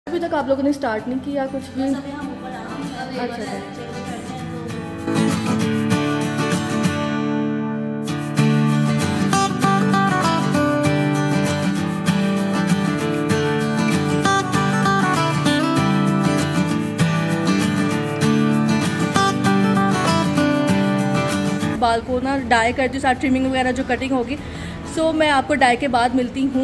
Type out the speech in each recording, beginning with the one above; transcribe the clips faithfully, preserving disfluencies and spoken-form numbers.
अभी तक आप लोगों ने स्टार्ट नहीं किया कुछ भी? अच्छा अच्छा। बाल को ना डाई करती हूँ, साथ ट्रिमिंग वगैरह जो कटिंग होगी। सो मैं आपको डाई के बाद मिलती हूँ।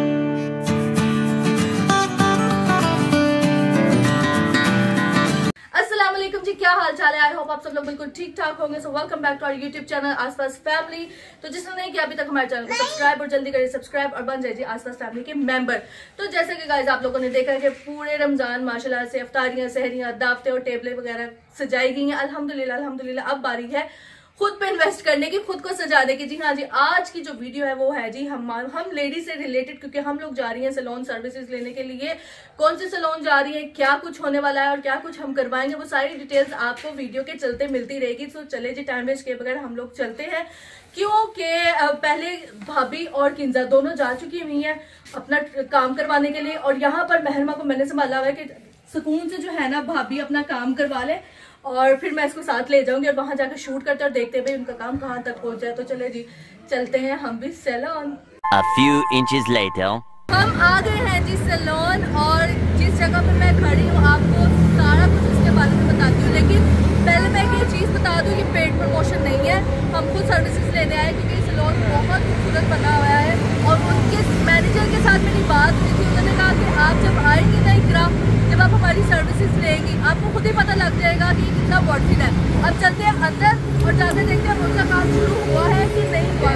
अस्सलाम वालेकुम जी, क्या हाल चाल है? आई होप आप सब लोग बिल्कुल ठीक ठाक होंगे। So welcome back to our YouTube channel Aaspaas family. तो जिसने नहीं किया अभी तक हमारे चैनल को सब्सक्राइब, और जल्दी करिए सब्सक्राइब और बन जाइए आसपास फैमिली के मेंबर। तो जैसे कि गाइस आप लोगों ने देखा है कि पूरे रमजान माशाल्लाह से अफ्तारियां, सहरियां, दावतें और टेबलें वगैरह सजाई गई हैं। अल्हम्दुलिल्लाह अल्हम्दुलिल्लाह। अब बारी है खुद पे इन्वेस्ट करने की, खुद को सजाने की। जी हाँ जी, आज की जो वीडियो है वो है जी हम हम लेडीज से रिलेटेड, क्योंकि हम लोग जा रही हैं सैलून सर्विसेज लेने के लिए। कौन से सैलून जा रही हैं, क्या कुछ होने वाला है और क्या कुछ हम करवाएंगे, वो सारी डिटेल्स आपको वीडियो के चलते मिलती रहेगी। तो चले जी, टाइम वेस्ट किए बगैर हम लोग चलते हैं, क्योंकि पहले भाभी और किंजा दोनों जा चुकी हुई हैं अपना काम करवाने के लिए। और यहाँ पर महरमा को मैंने संभाला हुआ है कि सुकून से जो है ना भाभी अपना काम करवा ले, और फिर मैं इसको साथ ले जाऊंगी और वहां जाकर शूट करते और देखते हुए उनका काम कहाँ तक पहुंच जाए। तो चले जी, चलते हैं हम भी salon. A few inches later. हम आ गए हैं जी सैलून, और जिस जगह पे मैं खड़ी हूँ आपको सारा कुछ इसके बारे में बताती हूँ। लेकिन पहले मैं ये चीज़ बता दूँ कि पेड प्रमोशन नहीं है, हम खुद सर्विसेज लेने आए, क्योंकि सैलून बहुत खूबसूरत बना हुआ है। और उनके मैनेजर के साथ मेरी बात हुई थी, उन्होंने कहा कि आप जब आएंगी ना इकरा, जब आप हमारी सर्विसेज लेंगी आपको खुद ही पता लग जाएगा कि कितना वर्थिट है। अब चलते हैं अंदर और जाकर देखते हैं उनका काम शुरू हुआ है कि नहीं हुआ।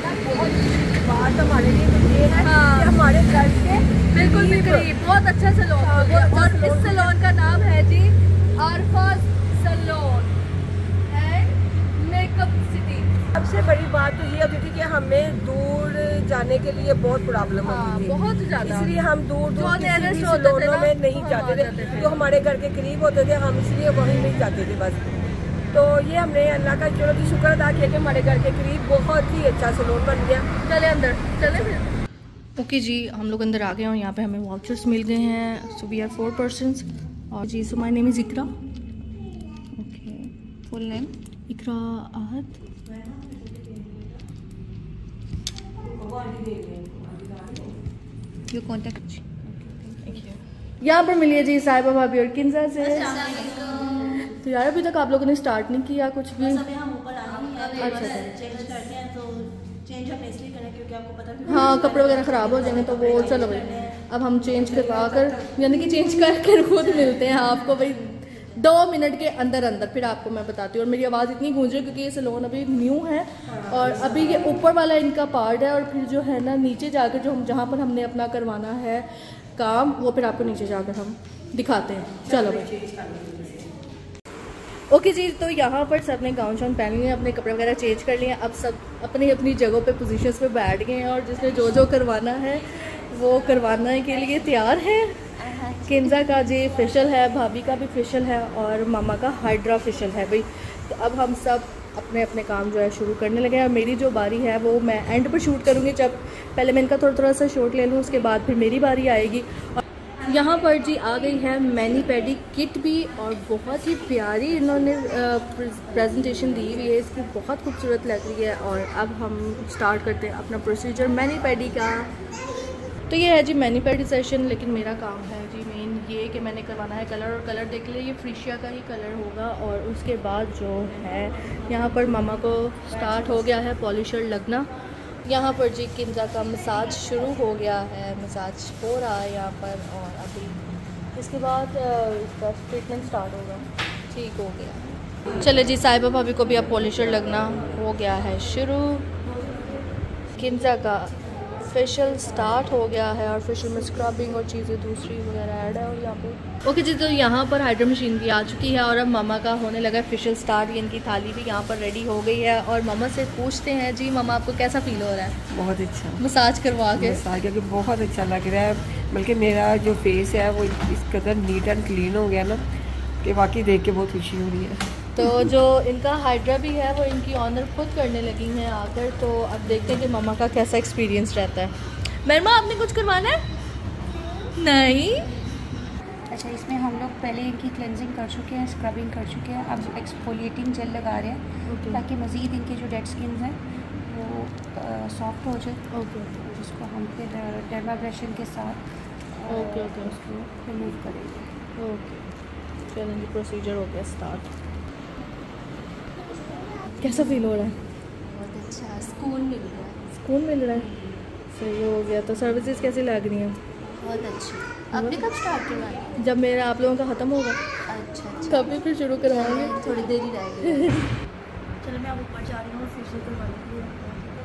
बात हमारे लिए तो ये है हाँ, कि हमारे घर के बिल्कुल भी करीब बहुत अच्छा सैलून हो गया। और इस सैलून का नाम है जी Aarfaz salon and makeup city. सबसे बड़ी बात तो ये होती थी कि हमें दूर जाने के लिए बहुत प्रॉब्लम हाँ, होती थी, बहुत ज्यादा। इसलिए हम दूर दूर जो किसी भी nearest होते थे सैलूनों ना, में नहीं वहाँ जाते जाते थे, थे। जो हमारे घर के करीब होते थे हम इसलिए वहीं नहीं जाते थे बस। तो ये हमने अल्लाह का चलो की शुक्र अदा किया कि हमारे घर के करीब बहुत ही अच्छा सैलून बन गया। चले अंदर, चले फिर। ओके जी, हम लोग अंदर आ गए और यहाँ पे हमें वाउचर्स मिल गए हैं। So we are four persons. और जी, so my name is Iqra. Okay, full name Iqra Ahat. Your contact. यहाँ पर मिलिए जी साहिबा भाभी और किंजा से। तो यार अभी तक आप लोगों ने स्टार्ट नहीं किया कुछ भी? अच्छा अच्छा। चेंज हम इसलिए करें क्योंकि आपको पता है हाँ, कपड़े वगैरह ख़राब हो जाएंगे तो वो चलो भाई अब हम चेंज करवा कर, यानी कि चेंज करके खुद मिलते हैं आपको भाई दो मिनट के अंदर अंदर। फिर आपको मैं बताती हूँ। और मेरी आवाज़ इतनी गूंज रही है क्योंकि ये सैलून अभी न्यू है, और अभी ये ऊपर वाला इनका पार्ट है, और फिर जो है ना नीचे जाकर जो हम जहाँ पर हमने अपना करवाना है काम, वो फिर आपको नीचे जाकर हम दिखाते हैं। चलो भाई। ओके जी, तो यहाँ पर सब ने गाउन शाउन पहन लिए, अपने कपड़े वगैरह चेंज कर लिए। अब सब अपनी अपनी जगहों पे पोजीशंस पे बैठ गए हैं, और जिसने जो जो करवाना है वो करवाने के लिए तैयार है। किंजा का जी फेशियल है, भाभी का भी फेशियल है, और मामा का हाइड्रा फेशियल है भाई। तो अब हम सब अपने अपने काम जो है शुरू करने लगे हैं। मेरी जो बारी है वो मैं एंड पर शूट करूँगी, जब पहले मैं इनका थोड़ा थोड़ा सा शॉट ले लूँ, उसके बाद फिर मेरी बारी आएगी। यहाँ पर जी आ गई है मैनी पैडी किट भी, और बहुत ही प्यारी इन्होंने प्रेजेंटेशन दी हुई है, इसकी बहुत खूबसूरत लग रही है। और अब हम स्टार्ट करते हैं अपना प्रोसीजर मैनी पैडी का। तो ये है जी मैनी पैडी सेशन, लेकिन मेरा काम है जी मेन ये कि मैंने करवाना है कलर, और कलर देख लिया ये फ्रीशिया का ही कलर होगा। और उसके बाद जो है यहाँ पर मामा को स्टार्ट हो गया है पॉलिशर लगना। यहाँ पर जी किंजा का मसाज शुरू हो गया है, मसाज हो रहा है यहाँ पर, और अभी इसके बाद इसका ट्रीटमेंट स्टार्ट होगा। ठीक हो गया। चले जी, साहिबा भाभी को भी अब पॉलिशर लगना हो गया है शुरू। किंजा का फेशियल स्टार्ट हो गया है, और फेशियल में स्क्रबिंग और चीज़ें दूसरी वगैरह ऐड है। और यहाँ पे ओके जी, तो यहाँ पर हाइड्रा मशीन भी आ चुकी है, और अब मामा का होने लगा फेशियल स्टार्ट। ये इनकी थाली भी यहाँ पर रेडी हो गई है, और मामा से पूछते हैं जी मामा आपको कैसा फील हो रहा है? बहुत अच्छा मसाज करवा के मसाज करके बहुत अच्छा लग रहा है। बल्कि मेरा जो फेस है वो इस कदर नीट एंड क्लीन हो गया ना कि वाकई देख के बहुत खुशी हो रही है। तो जो इनका हाइड्रा भी है वो इनकी ऑनर खुद करने लगी हैं आकर। तो अब देखते हैं कि मामा का कैसा एक्सपीरियंस रहता है। मरमा आपने कुछ करवाना है? नहीं, पहले इनकी क्लेंजिंग कर चुके हैं, स्क्रबिंग कर चुके हैं, अब एक्सफोलिएटिंग जेल लगा रहे हैं ओके ताकि मज़ीद इनके जो डेड स्किन हैं वो सॉफ्ट हो जाए। ओके जिसको हम फिर डर्माब्रेशन के साथ ओके ओके उसको रिमूव करेंगे। ओके चलें जी, प्रोसीजर हो गया स्टार्ट। कैसा फील हो रहा है? बहुत अच्छा सुकून मिल रहा है। सुकून मिल रहा है, सही हो गया। तो सर्विसेज कैसी लग रही हैं? बहुत अच्छी। आपने कब स्टार्ट करवाया? जब मेरा आप लोगों का ख़त्म होगा अच्छा अच्छा, तभी फिर शुरू करवाएंगे। थोड़ी देर ही रह गई। चलो मैं अब ऊपर जा रही हूँ फेशियल करवाने के लिए।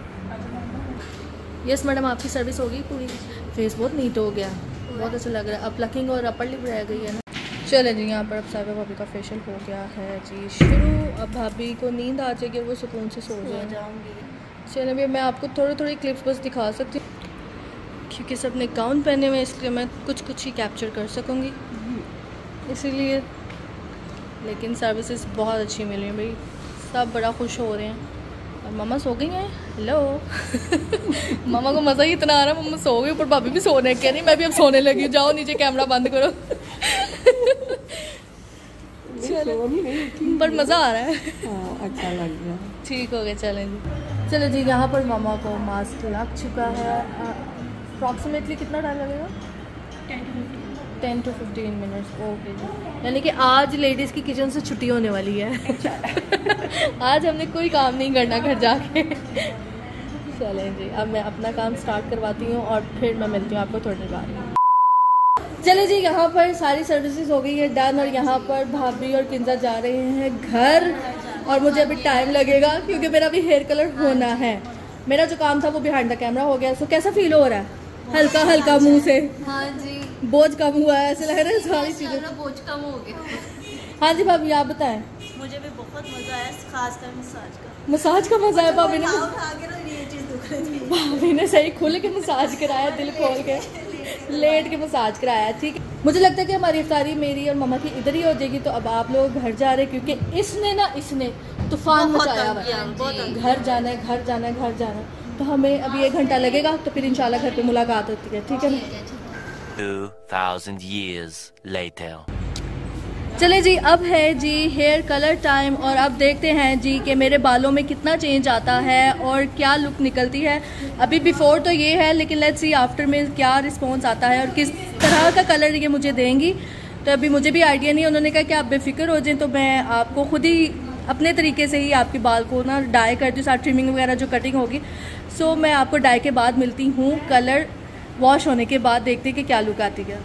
यस मैडम, आपकी सर्विस होगी पूरी। फेस बहुत नीट हो गया, बहुत अच्छा लग रहा है। अब प्लकिंग और अपर लिप रह गई है ना। चले जी, यहाँ पर अब साहिबा भाभी का फेशियल हो गया है जी शुरू। अब भाभी को नींद आ जाएगी और वो सुकून से सो जाएंगे। चलिए भैया, मैं आपको थोड़ी थोड़ी क्लिप्स बस दिखा सकती हूँ क्योंकि सब ने गाउन पहने हुए, इसलिए मैं कुछ कुछ ही कैप्चर कर सकूँगी इसीलिए। लेकिन सर्विसेज बहुत अच्छी मिली हैं भाई, सब बड़ा खुश हो रहे हैं। और मम्मा सो गई हैं। हेलो मम्मा को मज़ा ही इतना आ रहा है, मम्मा सो गई, ऊपर भाभी भी सोने कह रही मैं भी अब सोने लगी हूँ, जाओ नीचे कैमरा बंद करो। पर मज़ा आ रहा है। हाँ, अच्छा लग रहा है। ठीक हो गया। चलें जी, चलो जी, यहाँ पर मामा को मास्क लग चुका है। अप्रॉक्सीमेटली कितना टाइम लगेगा? Ten to fifteen minutes. Okay जी, यानी कि आज लेडीज़ की किचन से छुट्टी होने वाली है। आज हमने कोई काम नहीं करना घर जाके। चलें जी, अब मैं अपना काम स्टार्ट करवाती हूँ और फिर मैं मिलती हूँ आपको थोड़ी देर बाद। चले जी, यहाँ पर सारी सर्विसेज हो गई है डन और यहाँ पर भाभी और किंजा जा रहे हैं घर और मुझे अभी टाइम लगेगा क्योंकि मेरा भी हेयर कलर होना है। मेरा जो काम था वो बिहाइंड द कैमरा हो गया। सो कैसा फील हो रहा है? हल्का हल्का मुंह से? हाँ जी, बोझ कम हुआ है, ऐसे लग रहा है सारी चीजें। बोझ कम हो गया। हाँ जी भाभी, आप बताएं। मुझे भी बहुत मजा आया, खासकर मसाज का। मसाज का मजा है भाभी ने? उठा के ना ये चीज दुख रही थी। भाभी ने सही खुल के मसाज कराया, दिल खोल के लेट के मसाज कराया। ठीक है, मुझे लगता है कि हमारी इफ्तारी मेरी और मम्मा की इधर ही हो जाएगी। तो अब आप लोग घर जा रहे हैं क्योंकि इसने ना इसने तूफान मचाया हुआ है। घर जाना है, घर जाना है, घर जाना है। तो हमें अभी एक घंटा लगेगा, तो फिर इंशाल्लाह घर पे मुलाकात होती है। ठीक है ना? Two thousand years later. चले जी, अब है जी हेयर कलर टाइम और अब देखते हैं जी कि मेरे बालों में कितना चेंज आता है और क्या लुक निकलती है। अभी बिफोर तो ये है, लेकिन लेट्स सी आफ्टर में क्या रिस्पॉन्स आता है और किस तरह का कलर ये मुझे देंगी। तो अभी मुझे भी आइडिया नहीं। उन्होंने कहा कि आप बेफिक्र हो जाएं, तो मैं आपको खुद ही अपने तरीके से ही आपके बाल को ना डाई करती हूँ, साथ ट्रिमिंग वगैरह जो कटिंग होगी। सो मैं आपको डाई के बाद मिलती हूँ, कलर वॉश होने के बाद देखते हैं कि क्या लुक आती है।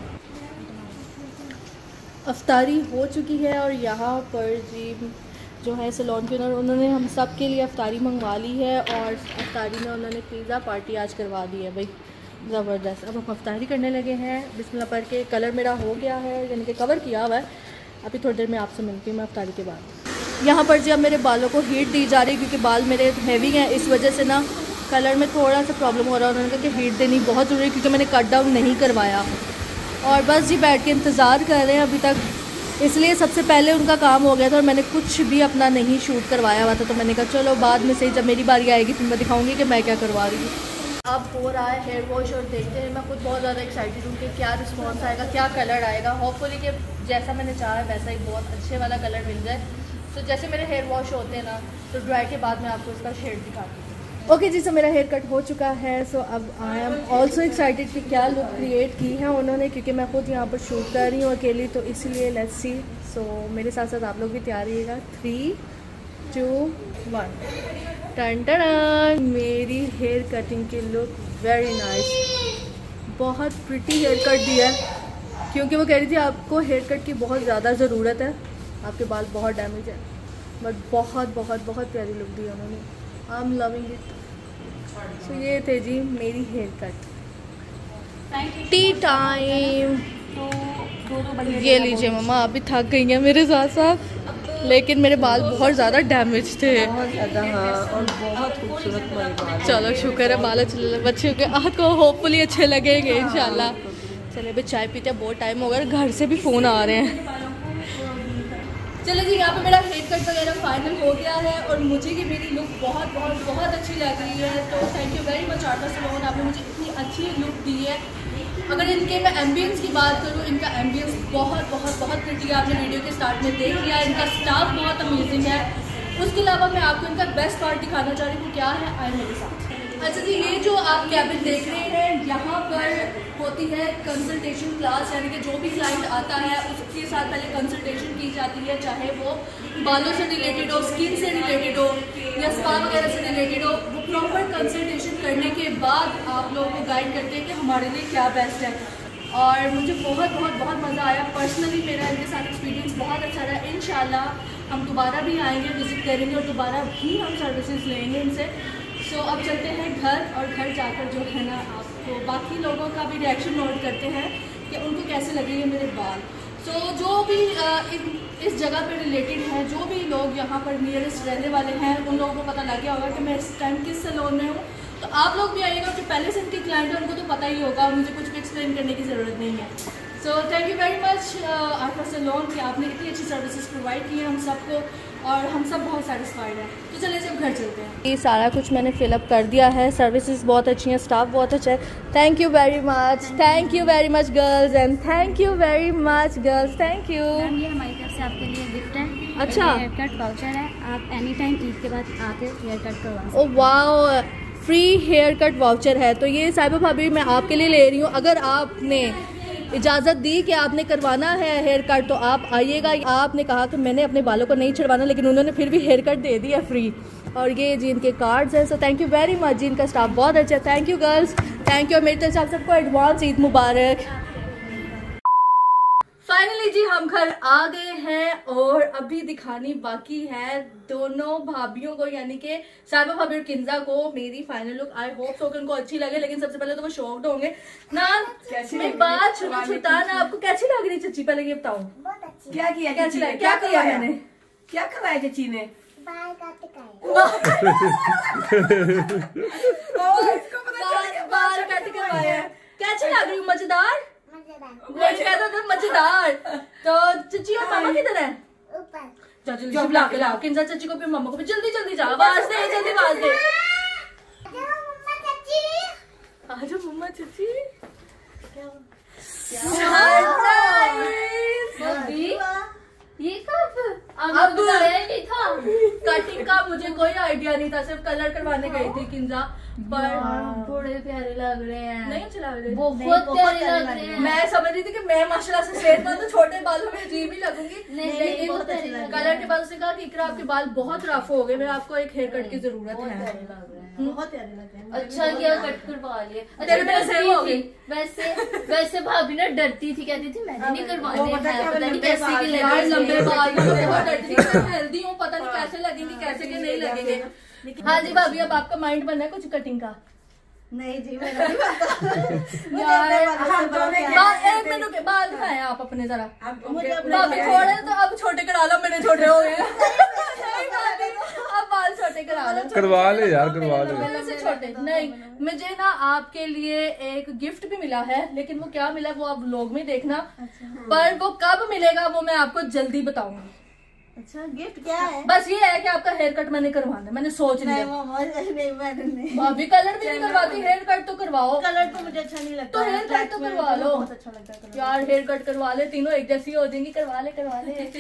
अफ्तारी हो चुकी है और यहाँ पर जी जो है सैलून के ओनर, उन्होंने हम सब के लिए अफ्तारी मंगवा ली है और अफ्तारी में उन्होंने पिज़्ज़ा पार्टी आज करवा दी है भाई, ज़बरदस्त। अब हम अफ्तारी करने लगे हैं, बिस्मिल्लाह पढ़ के। कलर मेरा हो गया है, यानी कि कवर किया हुआ है। अभी थोड़ी देर में आपसे मिलती हूँ मैं अफ्तारी के बाद। यहाँ पर जी अब मेरे बालों को हीट दी जा रही है क्योंकि बाल मेरे हैवी हैं, इस वजह से ना कलर में थोड़ा सा प्रॉब्लम हो रहा है। उन्होंने कहा कि हीट देनी बहुत ज़रूरी है क्योंकि मैंने कट डाउन नहीं करवाया और बस जी बैठ के इंतज़ार कर रहे हैं अभी तक। इसलिए सबसे पहले उनका काम हो गया था और मैंने कुछ भी अपना नहीं शूट करवाया हुआ था। तो मैंने कहा चलो बाद में सही, जब मेरी बारी आएगी फिर मैं दिखाऊंगी कि मैं क्या करवा रही हूँ। अब हो रहा है हेयर वॉश और देखते हैं। मैं खुद बहुत ज़्यादा एक्साइटेड हूँ कि क्या रिस्पॉन्स आएगा, क्या कलर आएगा। होपफुली कि जैसा मैंने चाहा है वैसा ही बहुत अच्छे वाला कलर मिल जाए। तो जैसे मेरे हेयर वॉश होते हैं ना, तो ड्राई के बाद मैं आपको उसका शेड दिखाती हूँ। ओके जी, सो मेरा हेयर कट हो चुका है। सो अब आई एम ऑल्सो एक्साइटेड कि क्या लुक क्रिएट की है उन्होंने, क्योंकि मैं खुद यहाँ पर शूट कर रही हूँ अकेली, तो इसलिए लेट्स सी। सो मेरे साथ साथ आप लोग भी तैयार रहिएगा। थ्री टू वन टन टन। मेरी हेयर कटिंग की लुक वेरी नाइस, बहुत प्रिटी हेयर कट दिया है क्योंकि वो कह रही थी आपको हेयर कट की बहुत ज़्यादा ज़रूरत है, आपके बाल बहुत डैमेज है, बट बहुत बहुत बहुत प्यारी लुक दी उन्होंने। I am loving it. So ये थे जी मेरी हेयर कट। T time. ये लीजिए मम्मा, आप भी थक गई हैं मेरे साथ साथ, लेकिन मेरे बाल बहुत ज़्यादा डैमेज थे। बहुत ज़्यादा, हाँ, और बहुत खूबसूरत मेरे बाल। चलो शुक्र है बाल अच्छे, बच्चे के आपको होपफुली अच्छे लगेंगे इंशाल्लाह। चले भाई चाय पीते हैं, बहुत टाइम हो गया, घर से भी फ़ोन आ रहे हैं। चलो जी, यहाँ पे मेरा हेयर कट वगैरह फाइनल हो गया है और मुझे कि मेरी लुक बहुत बहुत बहुत अच्छी लग रही है। तो थैंक यू वेरी मच आर्टा सैलून, आपने मुझे इतनी अच्छी लुक दी है। अगर इनके मैं एम्बियंस की बात करूँ, इनका एम्बियंस बहुत बहुत बहुत प्रिटी है, आपने वीडियो के स्टार्ट में देख लिया। इनका स्टाफ बहुत अमेजिंग है। उसके अलावा मैं आपको इनका बेस्ट पार्ट दिखाना चाह रही हूँ, क्या है, आए मेरे साथ। अच्छा जी, ये जो आप कैबिन देख रहे हैं, यहाँ पर होती है कंसल्टेशन क्लास, यानी कि जो भी क्लाइंट आता है उसके साथ पहले कंसल्टेशन की जाती है, चाहे वो बालों से रिलेटेड हो, स्किन से रिलेटेड हो या स्पा वगैरह से रिलेटेड हो। वो प्रॉपर कंसल्टेशन करने के बाद आप लोगों को गाइड करते हैं कि हमारे लिए क्या बेस्ट है। और मुझे बहुत बहुत बहुत मज़ा आया। पर्सनली मेरा इनके साथ एक्सपीरियंस बहुत अच्छा रहा। इंशाल्लाह हम दोबारा भी आएंगे, विजिट करेंगे और दोबारा भी हम सर्विसेज लेंगे इनसे। सो अब चलते हैं घर, और घर जाकर जो है ना आपको बाकी लोगों का भी रिएक्शन नोट करते हैं कि उनको कैसे लगेंगे मेरे बाल। सो so, जो भी आ, इन, इस जगह पे रिलेटेड हैं, जो भी लोग यहाँ पर नियरेस्ट रहने वाले हैं, उन लोगों को पता लग गया होगा कि मैं इस टाइम किस सैलून में हूँ। तो आप लोग भी आइएगा, जो पहले से इनके क्लाइंट हैं उनको तो पता ही होगा, मुझे कुछ भी एक्सप्लेन करने की ज़रूरत नहीं है। So thank you very much Arka salon कि आपने इतनी अच्छी सर्विसेज प्रोवाइड की हैं हम सबको, और हम सब बहुत सेटिस्फाइड हैं। तो चलिए जब घर चलते हैं। ये सारा कुछ मैंने फिलअप कर दिया है, सर्विसेज बहुत अच्छी हैं, स्टाफ बहुत अच्छा है। Thank you very much, thank you very much girls, and thank you very much girls, thank you. ये हमारी तरफ से आपके लिए गिफ्ट है। अच्छा, हेयर कट वाउचर है, आप एनी टाइम ईद के बाद आके हेयर कट करवा सकते हैं। Oh wow, free haircut voucher है। तो ये साहिबा भाभी मैं आपके लिए ले रही हूँ। अगर आपने इजाज़त दी कि आपने करवाना है हेयर कट तो आप आइएगा। आपने कहा कि मैंने अपने बालों को नहीं छुड़वाना, लेकिन उन्होंने फिर भी हेयर कट दे दिया फ्री। और ये जी इनके कार्ड्स हैं। So thank you very much जी, इनका स्टाफ बहुत अच्छा है। Thank you girls, thank you. मेरी तरफ से आप सबको एडवांस ईद मुबारक। फाइनली जी हम घर आ गए हैं, और अभी दिखानी बाकी है दोनों भाभीयों को, यानी कि साहिबा भाभी और किंजा को मेरी final look. I hope so कि उनको अच्छी लगे, लेकिन सबसे पहले तो वो शॉक्ड होंगे ना। मेरी बात सुनो सुल्तान, आपको कैसी लग रही चची, पहले ये बताओ। क्या किया, कैसी लगी, क्या किया मैंने, क्या करवाया चची ने? बाल कट करवाया। कैसी लग रही हूँ, मजेदार? मजेदार। तो चची और मामा किधर है? ऊपर। जल्दी बुला के लाओ किंजा चची को भी, मम्मा को भी। जल्दी जल्दी जाओ, आवाज दे, जल्दी आवाज दे। आजा मम्मा चची। ये कब? अब नहीं था कटिंग का, मुझे कोई आइडिया नहीं था, सिर्फ कलर करवाने गई थी किंजा। पर बड़े प्यारे लग रहे हैं। नहीं अच्छा लग रहे, बहुत प्यारे लग रहे हैं। मैं समझ रही थी कि मैं माशाल्लाह से सेहतमंद तो छोटे बालों में अजीब ही लगूंगी, लेकिन बहुत अच्छे लग रहे हैं। कलर के बाद उसने कहा कि इकरा आपके बाल बहुत रफ हो गए, मैं आपको एक हेयर कट की जरूरत है। बहुत प्यारे लग रहे हैं। अच्छा किया कट करवा लिए। तेरे मेरे सेम हो गए। वैसे वैसे भाभी ना डरती थी, कहती थी मैंने नहीं करवाने हैं, पता नहीं कैसे के यार लगे। लंबे बाल बहुत डरती थी, मैं हेल्दी हूँ, पता नहीं कैसे लगेंगे कैसे के नहीं लगेंगे। हाँ जी भाभी, अब आपका माइंड बना है कुछ कटिंग का? नहीं जी, मेरा नहीं बनता। यार एक मिनट के बाल दिखाएं आप अपने जरा। भाभी थोड़े तो अब छोटे करा लो, मेरे छोटे हो गए। अब बाल छोटे करा लो, करवा ले यार, करवा ले। पहले से छोटे नहीं। मुझे ना आपके लिए एक गिफ्ट भी मिला है, लेकिन वो क्या मिला वो आप व्लॉग में देखना। पर वो कब मिलेगा वो मैं आपको जल्दी बताऊंगी। अच्छा, गिफ्ट क्या है? बस ये है कि आपका हेयर कट मैंने करवाना है, मैंने सोच लिया। नहीं, मैंने नहीं। भाभी कलर भी नहीं करवाती, हेयर कट तो करवाओ। कलर तो मुझे अच्छा नहीं लगता। तो हेयर कट तो करवा लो। बहुत अच्छा लगता है कलर। यार हेयर कट करवा ले, तीनों एक जैसी हो जाएंगी। करवा ले करवा ले।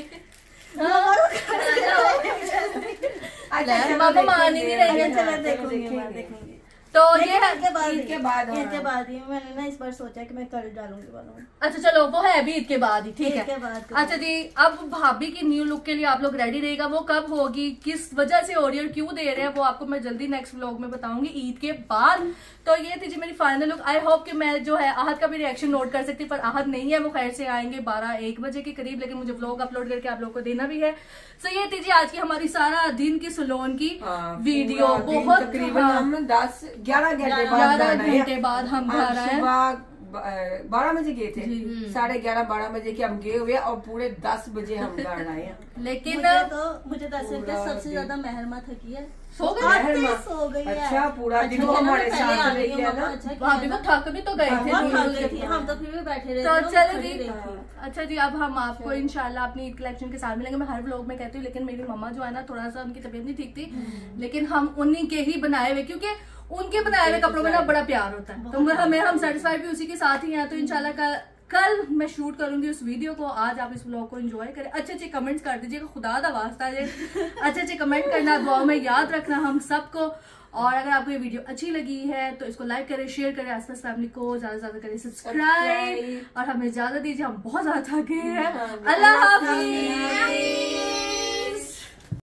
पापा मान ही नहीं रही। चलो देखूंगी, मैं देखूंगी। तो ये है के बाद ईद के बाद ईद के बाद ही मैंने ना इस बार सोचा कि मैं कल डालूंगी बालों में। अच्छा चलो, वो है अभी ईद के बाद ही, ठीक ईद के है। बाद। अच्छा जी, अब भाभी की न्यू लुक के लिए आप लोग रेडी रहेगा। वो कब होगी, किस वजह से हो रही है और क्यों दे रहे हैं, वो आपको मैं जल्दी नेक्स्ट व्लॉग में बताऊंगी ईद के बाद। तो ये थी जी मेरी फाइनल लुक। आई होप कि मैं जो है आहद का भी रिएक्शन नोट कर सकती, पर आहद नहीं है, वो खैर से आएंगे बारह एक बजे के करीब, लेकिन मुझे व्लॉग अपलोड करके आप लोग को देना भी है। सो ये थी जी आज की हमारी सारा दिन की सैलून की वीडियो। बहुत तकरीबन हम दस ग्यारह घंटे ग्यारह घंटे बाद हम घर आए। बारह बजे गए थे, साढ़े ग्यारह बारह बजे के हम गए हुए और पूरे दस बजे हम घर आए हैं। लेकिन मुझे तो मुझे तो ऐसे लगता है सबसे ज्यादा महरमा थकी है। सो गई महरमा सो गई है। अच्छा, पूरा दिन वो हमारे साथ रही है ना। भाभी को थक भी तो गए थे, हम तो फिर भी बैठे रहे। तो चलो जी। अच्छा जी, अब हम आपको इंशाल्लाह अपनी ईद कलेक्शन के साथ मिलेंगे। मैं हर व्लॉग में कहती हूँ, लेकिन मेरी मम्मा जो है ना थोड़ा सा उनकी तबीयत नहीं ठीक थी, लेकिन हम उन्हीं के ही बनाए हुए, क्योंकि उनके बनाए हुए कपड़ों में ना बड़ा प्यार होता है, तो हमें हम सेटिस्फाइड भी उसी के साथ ही हैं। तो इंशाल्लाह का कल मैं शूट करूंगी उस वीडियो को। आज आप इस व्लॉग को एंजॉय करें, अच्छे अच्छे कमेंट्स कर दीजिएगा, खुदा दा वास्ता है अच्छे अच्छे कमेंट करना, दुआ में याद रखना हम सबको। और अगर आपको ये वीडियो अच्छी लगी है तो इसको लाइक करें, शेयर करें, आसपास फैमिली को ज्यादा से ज्यादा करें सब्सक्राइब, और हमें इजाजत दीजिए, हम बहुत ज्यादा थके हैं। अल्लाह हाफिज।